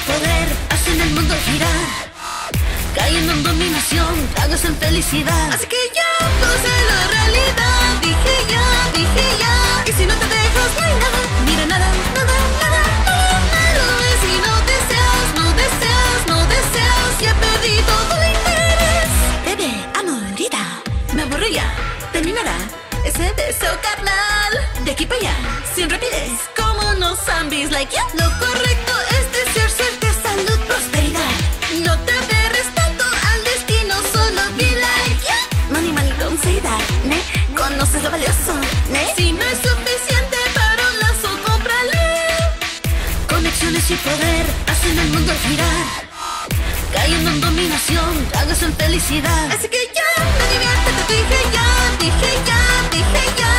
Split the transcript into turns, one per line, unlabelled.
poder hacen el mundo girar, cayendo en dominación, tragos en felicidad. Así que ya, todo es la realidad. Dije ya, y si no te dejas, no hay nada. Mira, nada, nada, nada, nada, nada es. Y no deseas, no deseas, no deseas, y he perdido todo el interés. Bebé, amorita, me aburro ya, terminará ese deseo carnal. De aquí para allá, sin rapidez, como unos zombies, like ya. Lo correcto es desear suerte, salud, prosperidad. No te aferres tanto al destino, solo be like ya. Money, money, don't say that, ¿ne? Conoces lo valioso, ¿ne? Si no es suficiente para un lazo, cómprale. Conexiones y poder hacen el mundo girar, cayendo en dominación, tragos en felicidad. Así que ya, te diviértete, dije ya, dije ya, dije ya.